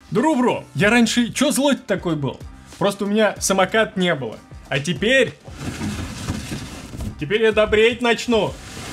Друбро, я раньше чё злой такой был? Просто у меня самокат не было. А теперь я добреть начну.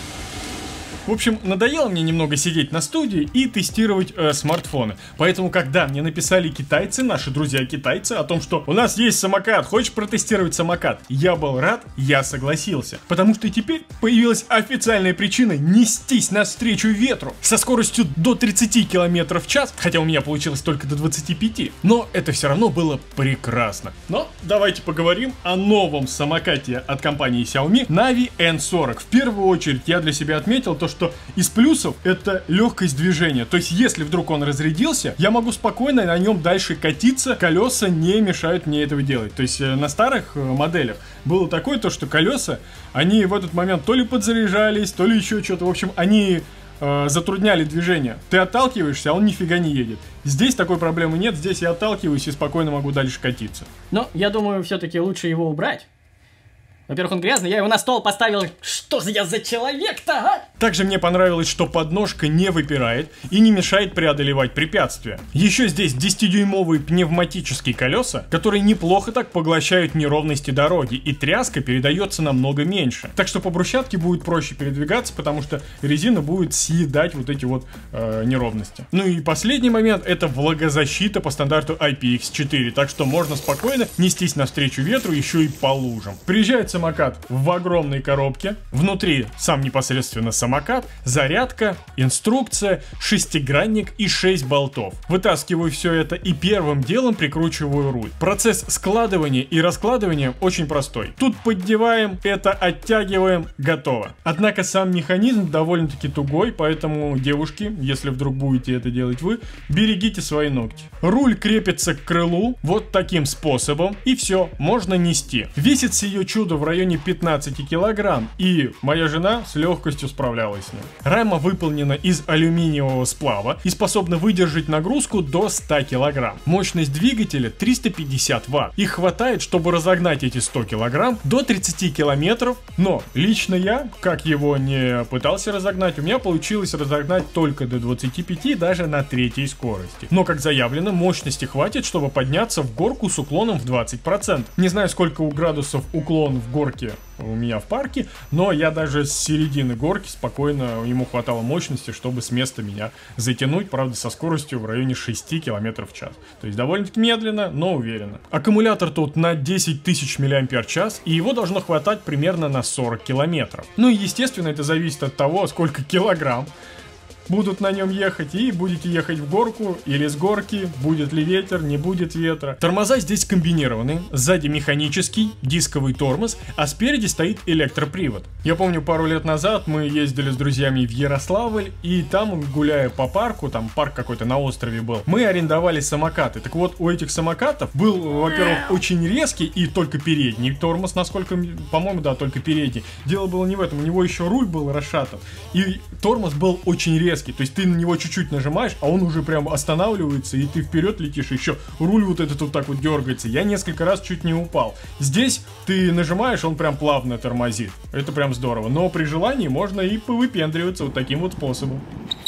В общем, надоело мне немного сидеть на студии и тестировать смартфоны. Поэтому, когда мне написали китайцы, наши друзья-китайцы, о том, что у нас есть самокат, хочешь протестировать самокат? Я был рад, я согласился. Потому что теперь появилась официальная причина нестись навстречу ветру со скоростью до 30 км в час, хотя у меня получилось только до 25. Но это все равно было прекрасно. Но давайте поговорим о новом самокате от компании Xiaomi Navi N40. В первую очередь я для себя отметил то, что из плюсов это легкость движения. То есть, если вдруг он разрядился, я могу спокойно на нем дальше катиться, колеса не мешают мне этого делать. То есть, на старых моделях было такое, то, что колеса, они в этот момент то ли подзаряжались, то ли еще что-то. В общем, они затрудняли движение. Ты отталкиваешься, а он нифига не едет. Здесь такой проблемы нет, здесь я отталкиваюсь и спокойно могу дальше катиться. Но я думаю, все-таки лучше его убрать. Во-первых, он грязный, я его на стол поставил. Что же я за человек-то, а? Также мне понравилось, что подножка не выпирает и не мешает преодолевать препятствия. Еще здесь 10-дюймовые пневматические колеса, которые неплохо так поглощают неровности дороги, и тряска передается намного меньше. Так что по брусчатке будет проще передвигаться, потому что резина будет съедать вот эти вот неровности. Ну и последний момент, это влагозащита по стандарту IPX4, так что можно спокойно нестись навстречу ветру еще и по лужам. Приезжает самокат в огромной коробке, внутри сам непосредственно самокат, зарядка, инструкция, шестигранник и 6 болтов. Вытаскиваю все это и первым делом прикручиваю руль. Процесс складывания и раскладывания очень простой. Тут поддеваем, это оттягиваем, готово. Однако сам механизм довольно-таки тугой, поэтому, девушки, если вдруг будете это делать вы, берегите свои ногти. Руль крепится к крылу вот таким способом, и все, можно нести. Весит сие чудо в районе 15 килограмм, и моя жена с легкостью справлялась с ним. Рама выполнена из алюминиевого сплава и способна выдержать нагрузку до 100 килограмм. Мощность двигателя 350 ватт. Их хватает, чтобы разогнать эти 100 килограмм до 30 километров, но лично я, как его не пытался разогнать, у меня получилось разогнать только до 25, даже на третьей скорости. Но, как заявлено, мощности хватит, чтобы подняться в горку с уклоном в 20%. Не знаю, сколько у градусов уклон в горке у меня в парке, но я даже с середины горки спокойно, ему хватало мощности, чтобы с места меня затянуть, правда, со скоростью в районе 6 км в час. То есть довольно-таки медленно, но уверенно. Аккумулятор тут на 10 тысяч мАч, и его должно хватать примерно на 40 километров. Ну и естественно, это зависит от того, сколько килограмм будут на нем ехать, и будете ехать в горку или с горки, будет ли ветер, не будет ветра. Тормоза здесь комбинированы, сзади механический, дисковый тормоз, а спереди стоит электропривод. Я помню, пару лет назад мы ездили с друзьями в Ярославль, и там, гуляя по парку, там парк какой-то на острове был, мы арендовали самокаты. Так вот, у этих самокатов был, во-первых, очень резкий и только передний тормоз, насколько, по-моему, да, только передний. Дело было не в этом, у него еще руль был расшатан, и тормоз был очень резкий. То есть ты на него чуть-чуть нажимаешь, а он уже прям останавливается, и ты вперед летишь, еще руль вот этот вот так вот дергается. Я несколько раз чуть не упал. Здесь ты нажимаешь, он прям плавно тормозит. Это прям здорово. Но при желании можно и повыпендриваться вот таким вот способом.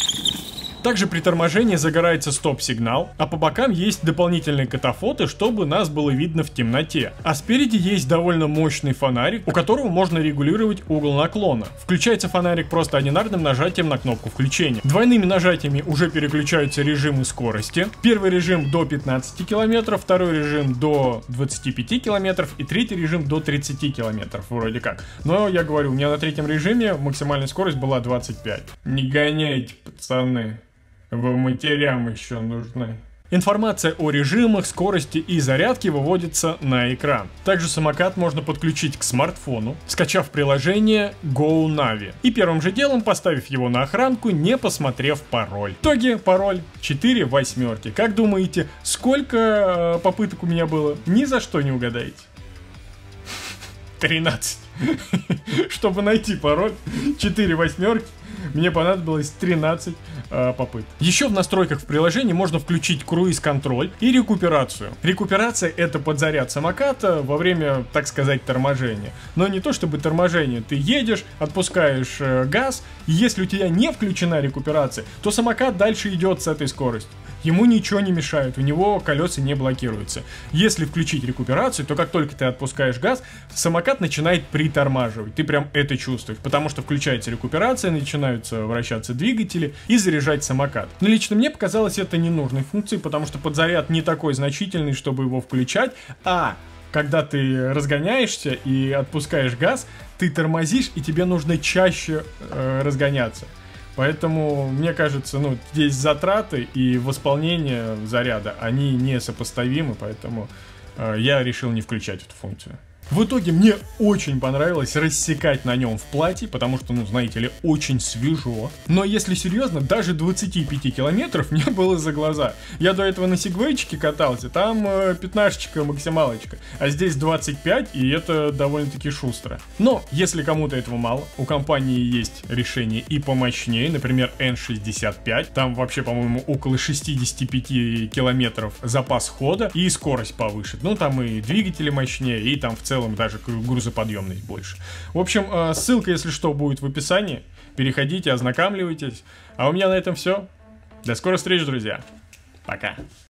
Также при торможении загорается стоп-сигнал, а по бокам есть дополнительные катафоты, чтобы нас было видно в темноте. А спереди есть довольно мощный фонарик, у которого можно регулировать угол наклона. Включается фонарик просто одинарным нажатием на кнопку включения. Двойными нажатиями уже переключаются режимы скорости. Первый режим до 15 км, второй режим до 25 км и третий режим до 30 км вроде как. Но я говорю, у меня на третьем режиме максимальная скорость была 25. Не гоняйте, пацаны. Вы матерям еще нужны. Информация о режимах, скорости и зарядке выводится на экран. Также самокат можно подключить к смартфону, скачав приложение Go Navi. И первым же делом поставив его на охранку, не посмотрев пароль. В итоге пароль 4 восьмерки. Как думаете, сколько попыток у меня было? Ни за что не угадаете. 13. Чтобы найти пароль 4 восьмерки, мне понадобилось 13 попыток. Еще в настройках в приложении можно включить круиз-контроль и рекуперацию. Рекуперация — это подзаряд самоката во время, так сказать, торможения. Но не то чтобы торможение. Ты едешь, отпускаешь газ, и если у тебя не включена рекуперация, то самокат дальше идет с этой скоростью. ему ничего не мешает, у него колеса не блокируются. Если включить рекуперацию, то как только ты отпускаешь газ, самокат начинает притормаживать. Ты прям это чувствуешь, потому что включается рекуперация, начинаются вращаться двигатели и заряжать самокат. Но лично мне показалось это ненужной функцией, потому что подзаряд не такой значительный, чтобы его включать, а когда ты разгоняешься и отпускаешь газ, ты тормозишь, и тебе нужно чаще разгоняться. Поэтому, мне кажется, ну, здесь затраты и восполнение заряда, они несопоставимы, поэтому я решил не включать эту функцию. В итоге мне очень понравилось рассекать на нем в плате, потому что, ну, знаете ли, очень свежо. Но если серьезно, даже 25 километров не было за глаза. Я до этого на сегвейчике катался, там 15-очка максималочка, а здесь 25, и это довольно-таки шустро. Но, если кому-то этого мало, у компании есть решение и помощнее, например, N65, там вообще, по-моему, около 65 километров запас хода и скорость повыше. Ну, там и двигатели мощнее, и там в целом даже грузоподъемность больше. В общем, ссылка, если что, будет в описании. Переходите, ознакомливайтесь. А у меня на этом все. До скорых встреч, друзья. Пока.